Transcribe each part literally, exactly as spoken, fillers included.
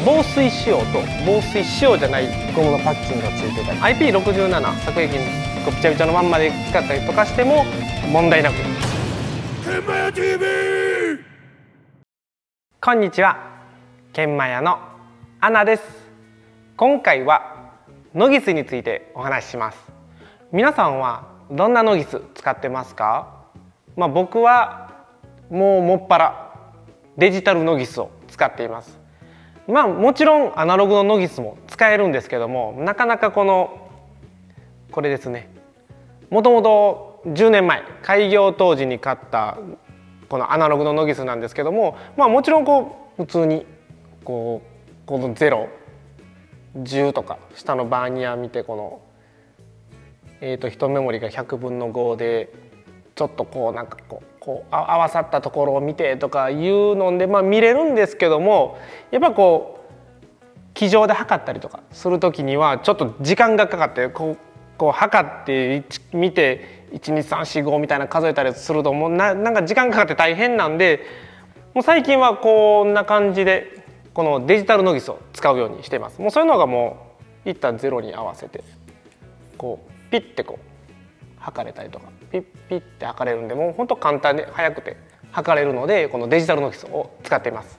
防水仕様と防水仕様じゃないゴムのパッキンがついてたり アイピーろくじゅうなな 削液にこうびちゃびちゃのまんまで使ったりとかしても問題なく。研磨屋 ティーブイ こんにちは、研磨屋のアナです。今回はノギスについてお話しします。皆さんはどんなノギス使ってますか？まあ、僕はもうもっぱらデジタルノギスを使っています。まあもちろんアナログのノギスも使えるんですけども、なかなかこのこれですね、もともとじゅうねんまえ開業当時に買ったこのアナログのノギスなんですけども、まあもちろんこう普通にこうこのゼロ、じゅうとか下のバーニア見てこのえーと一メモリがひゃくぶんのごでちょっとこうなんかこうこう合わさったところを見てとかいうので、まあ、見れるんですけども、やっぱこう机上で測ったりとかする時にはちょっと時間がかかってこうこう測って見ていちにさんしごみたいな数えたりするともうななんか時間かかって大変なんで、もう最近はこんな感じでこのデジタルノギスを使うようにしています。もうそういうのがもう一旦ゼロに合わせてこうピッてこう測れたりとかピッピッて測れるんで、もうほんと簡単で早くて測れるので、このデジタルノギスを使っています。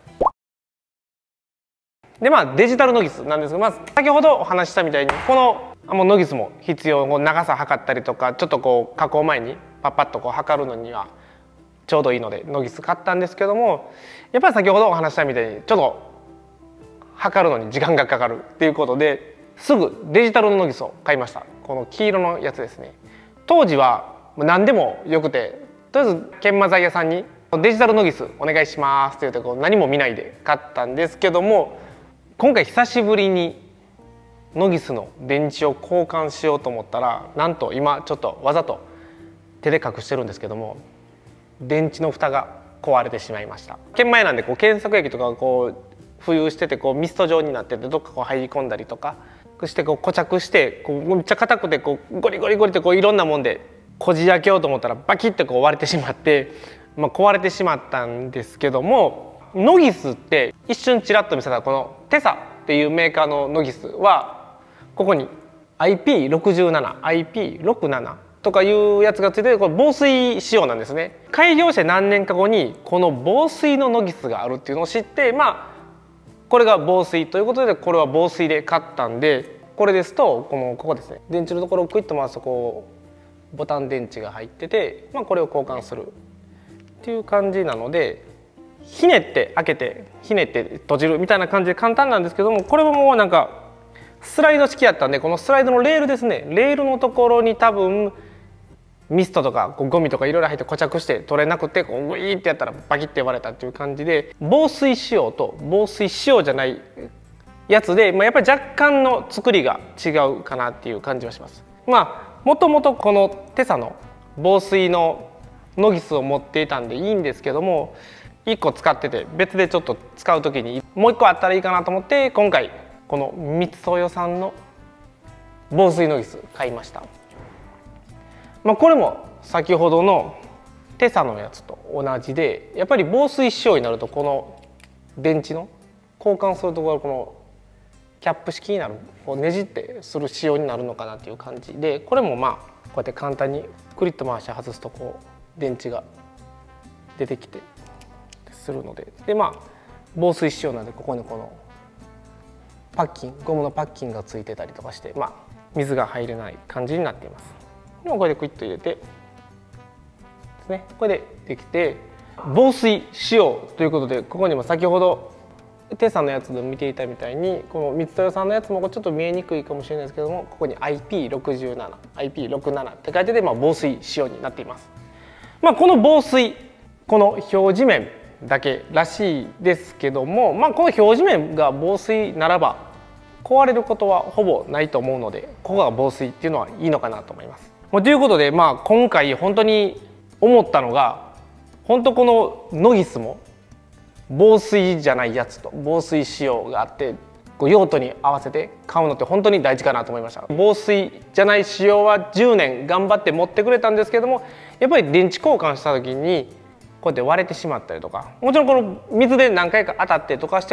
でまあデジタルノギスなんですが、まあ、先ほどお話ししたみたいにこのもうノギスも必要、長さ測ったりとかちょっとこう加工前にパッパッとこう測るのにはちょうどいいのでノギス買ったんですけども、やっぱり先ほどお話したみたいにちょっと測るのに時間がかかるっていうことですぐデジタルのノギスを買いました。この黄色のやつですね。当時は何でもよくて、とりあえず研磨剤屋さんにデジタルノギスお願いしますって言ってこう何も見ないで買ったんですけども、今回久しぶりにノギスの電池を交換しようと思ったら、なんと今ちょっとわざと手で隠してるんですけども、電池の蓋が壊れてしまいました。研磨屋なんでこう検索液とかがこう浮遊しててこうミスト状になっててどっかこう入り込んだりとかしてこう固着してこうめっちゃ硬くてこうゴリゴリゴリってこういろんなもんでこじ開けようと思ったらバキッてこう割れてしまって、まあ、壊れてしまったんですけども、ノギスって一瞬ちらっと見せたこのテサっていうメーカーのノギスはここに アイピーろくじゅうなな、アイピーろくじゅうなな とかいうやつがついてて、これ防水仕様なんですね。開業して何年か後にこの防水のノギスがあるっていうのを知って、まあこれが防水ということでこれは防水で買ったんで、これですとこのここですね、電池のところをクイッと回すとこうボタン電池が入ってて、まあ、これを交換するっていう感じなので、ひねって開けてひねって閉じるみたいな感じで簡単なんですけども、これはもうなんかスライド式やったんで、このスライドのレールですね、レールのところに多分ミストとかこうゴミとかいろいろ入って固着して取れなくてこうウィーってやったらバキッて割れたっていう感じで、防水仕様と防水仕様じゃないやつで、まあ、やっぱり若干の作りが違うかなっていう感じはします。まあもともとこのテサの防水のノギスを持っていたんでいいんですけども、いっこ使ってて別でちょっと使う時にもういっこあったらいいかなと思って、今回この三豊さんの防水ノギス買いました。まあ、これも先ほどのテサのやつと同じで、やっぱり防水仕様になるとこの電池の交換するところこのキャップ式になる、こうねじってする仕様になるのかなっていう感じで、これもまあこうやって簡単にクリッと回して外すとこう電池が出てきてするので、でまあ防水仕様なんでここにこのパッキンゴムのパッキンがついてたりとかして、まあ水が入れない感じになっています。でもこれでクイッと入れてですね、これでできて防水仕様ということで、ここにも先ほどテサのやつで見ていたみたいにこの三豊さんのやつもちょっと見えにくいかもしれないですけども、ここに アイピーろくじゅうなな、アイピーろくじゅうなな って書いてて、まあ、防水仕様になっています。まあ、この防水この表示面だけらしいですけども、まあ、この表示面が防水ならば壊れることはほぼないと思うので、ここが防水っていうのはいいのかなと思います。ということで、まあ、今回本当に思ったのが、本当このノギスも防水じゃないやつと防水仕様があって、こう用途に合わせて買うのって本当に大事かなと思いました。防水じゃない仕様はじゅうねん頑張って持ってくれたんですけども、やっぱり電池交換した時にこうやって割れてしまったりとか、もちろんこの水で何回か当たってとかして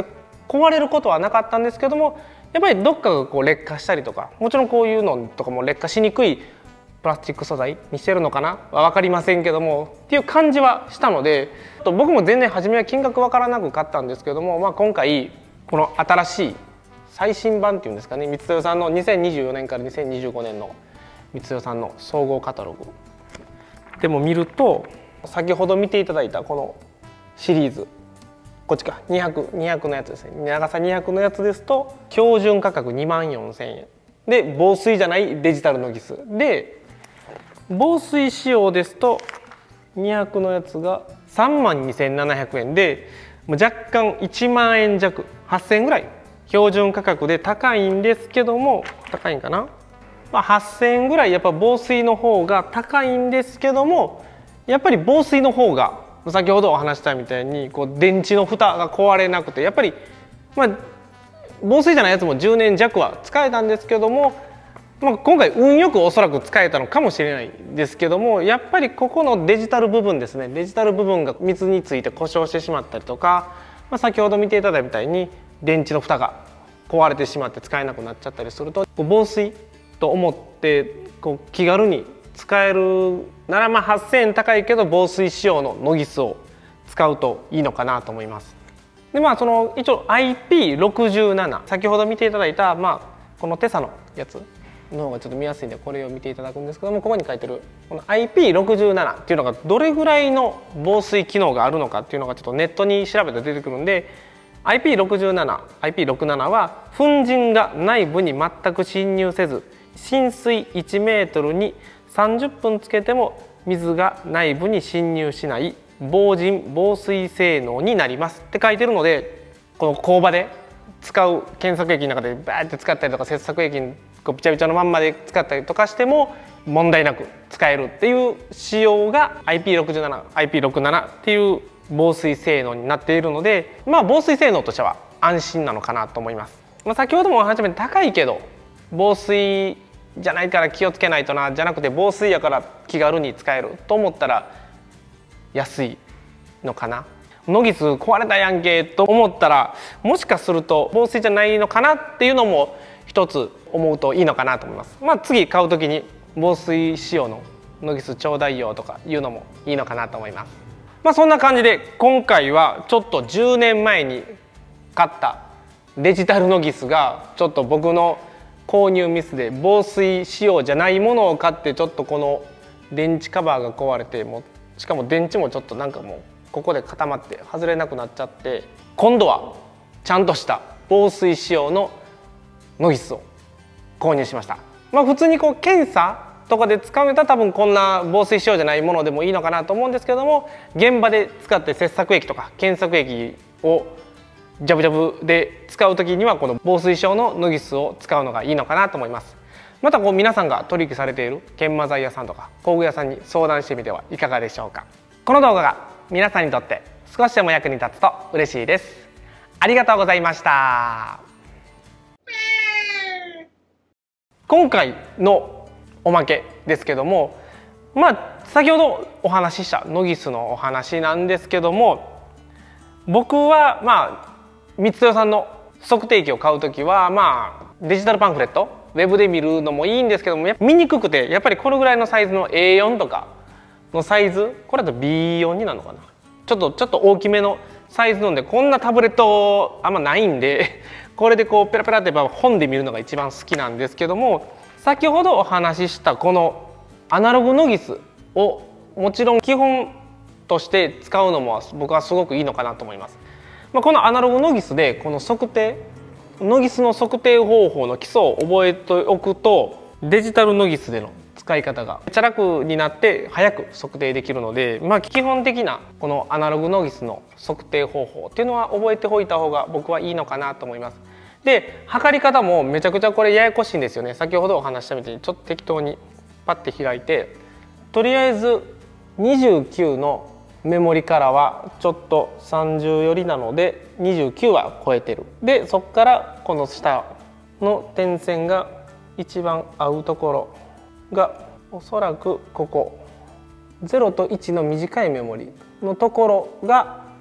壊れることはなかったんですけども、やっぱりどっかがこう劣化したりとか、もちろんこういうのとかも劣化しにくいプラスチック素材にしてるのかなは分かりませんけどもっていう感じはしたので、僕も全然初めは金額分からなく買ったんですけども、まあ、今回この新しい最新版っていうんですかね、三代さんのにせんにじゅうよねんからにせんにじゅうごねんの三代さんの総合カタログでも見ると、先ほど見ていただいたこのシリーズ、こっちかにひゃく、にひゃくのやつですね、長さにひゃくのやつですと標準価格にまんよんせんえんで、防水じゃないデジタルノギスで、防水仕様ですとにひゃくのやつがさんまんにせんななひゃくえんで、若干いちまんえん弱、はっせんえんぐらい標準価格で高いんですけども、高いんかな、まあ、はっせんえんぐらいやっぱ防水の方が高いんですけども、やっぱり防水の方が先ほどお話したみたいにこう電池の蓋が壊れなくて、やっぱりまあ防水じゃないやつもじゅうねん弱は使えたんですけども、まあ、今回運よくおそらく使えたのかもしれないですけども、やっぱりここのデジタル部分ですね、デジタル部分が水について故障してしまったりとか、まあ、先ほど見ていただいたみたいに電池の蓋が壊れてしまって使えなくなっちゃったりすると、防水と思ってこう気軽に使えるなら、まあはっせんえん高いけど防水仕様のノギスを使うといいのかなと思います。でまあその一応 アイピーろくじゅうなな、 先ほど見ていただいた、まあ、このテサのやつの方がちょっと見やすいんでこれを見ていただくんですけども、ここに書いてるこの アイピーろくじゅうなな っていうのがどれぐらいの防水機能があるのかっていうのがちょっとネットに調べて出てくるんで、 アイピーろくじゅうなな、アイピーろくじゅうなな は粉塵が内部に全く侵入せず、浸水いちメートルにさんじゅっぷんつけても水が内部に侵入しない防塵防水性能になりますって書いてるので、この工場で使う検索液の中でバーって使ったりとか、切削液にこうビチャビチャのまんまで使ったりとかしても問題なく使えるっていう仕様が アイピーろくじゅうなな、アイピーろくじゅうなな っていう防水性能になっているので、まあ防水性能としては安心なのかなと思います。まあ、先ほどもお話しした高いけど防水じゃないから気をつけないとな、じゃなくて防水やから気軽に使えると思ったら安いのかな。ノギス壊れたやんけと思ったら、もしかすると防水じゃないのかなっていうのも一つ思うといいのかなと思います。まあ次買う時に防水仕様のノギスちょうだいよとかいうのもいいのかなと思います。まあそんな感じで今回はちょっとじゅうねんまえに買ったデジタルノギスがちょっと僕の購入ミスで防水仕様じゃないものを買って、ちょっとこの電池カバーが壊れて、もしかも電池もちょっとなんかもうここで固まって外れなくなっちゃって、今度はちゃんとした防水仕様のノギスを購入しました。まあ普通にこう検査とかで使うんだったら多分こんな防水仕様じゃないものでもいいのかなと思うんですけども、現場で使って切削液とか検索液をジャブジャブで使う時にはこの防水仕様のノギスを使うのがいいのかなと思います。またこう皆さんが取引されている研磨剤屋さんとか工具屋さんに相談してみてはいかがでしょうか。この動画が皆さんにとって少しでも役に立つと嬉しいです。ありがとうございました。今回のおまけですけども、まあ先ほどお話ししたノギスのお話なんですけども、僕はまあ三代さんの測定器を買う時はまあデジタルパンフレットウェブで見るのもいいんですけども、見にくくてやっぱりこれぐらいのサイズの エーよん とかのサイズ、これだと ビーよん になるのかな、ちょっとちょっと大きめのサイズなんで、こんなタブレットあんまないんでこれでこうペラペラって本で見るのが一番好きなんですけども、先ほどお話ししたこのアナログノギスをもちろん基本として使うのも僕はすごくいいのかなと思います。まあ、このアナログノギスでこの測定ノギスの測定方法の基礎を覚えておくと、デジタルノギスでの使い方がめっちゃ楽になって早く測定できるので、まあ、基本的なこのアナログノギスの測定方法っていうのは覚えておいた方が僕はいいのかなと思います。で測り方もめちゃくちゃこれややこしいんですよね。先ほどお話したみたいにちょっと適当にパッて開いて、とりあえずにじゅうきゅうのメモリからはちょっとさんじゅう寄りなのでにじゅうきゅうは超えてる。でそこからこの下の点線が一番合うところがおそらくここゼロといちの短いメモリのところが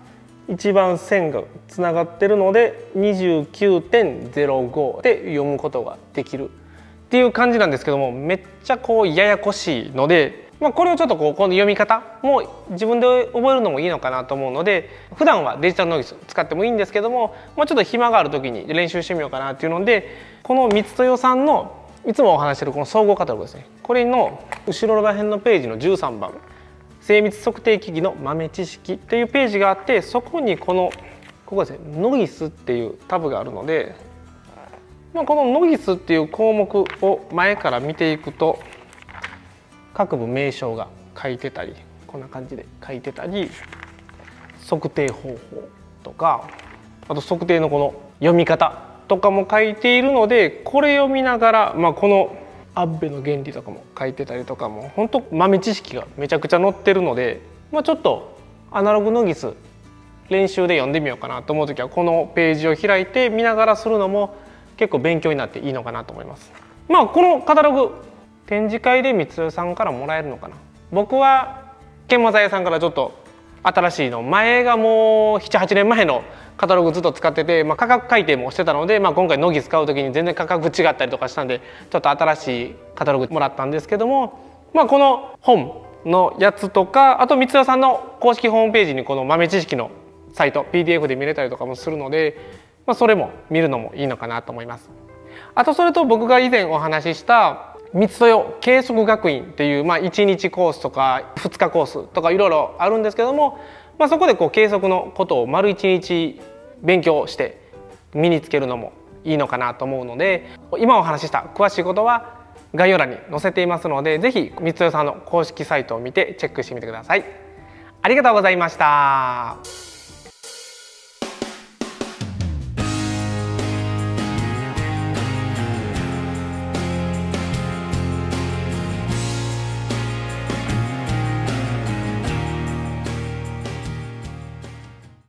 一番線がつながってるので にじゅうきゅうてんゼロご で読むことができるっていう感じなんですけども、めっちゃこうややこしいので、まあ、これをちょっとこうこの読み方も自分で覚えるのもいいのかなと思うので、普段はデジタルノギス使ってもいいんですけども、まあ、ちょっと暇がある時に練習してみようかなっていうので、この三豊さんのいつもお話してるこの総合カタログですね、これの後ろら辺のページのじゅうさんばん「精密測定機器の豆知識」っていうページがあって、そこにこのここですね、ノギスっていうタブがあるので、まあ、このノギスっていう項目を前から見ていくと、各部名称が書いてたり、こんな感じで書いてたり、測定方法とか、あと測定のこの読み方とかも書いているので、これ読みながら、まあ、このアッベの原理とかも書いてたりとかも、本当豆知識がめちゃくちゃ載ってるので、まあ、ちょっとアナログノギス練習で読んでみようかなと思う時はこのページを開いて見ながらするのも結構勉強になっていいのかなと思います。まあこのカタログ展示会で三豊さんからもらえるのかな。僕は研磨材屋さんからちょっと新しいの、前がもうななはちねんまえのカタログずっと使ってて、まあ、価格改定もしてたので、まあ、今回ノギス買う時に全然価格違ったりとかしたんで、ちょっと新しいカタログもらったんですけども、まあ、この本のやつとか、あと三豊さんの公式ホームページにこの豆知識のサイト ピーディーエフ で見れたりとかもするので、まあ、それも見るのもいいのかなと思います。あとそれと僕が以前お話しした三豊計測学院っていう、まあ、いちにちコースとかふつかコースとかいろいろあるんですけども、まあ、そこでこう計測のことを丸いちにち勉強して身につけるのもいいのかなと思うので、今お話しした詳しいことは概要欄に載せていますので、是非三豊さんの公式サイトを見てチェックしてみてください。ありがとうございました。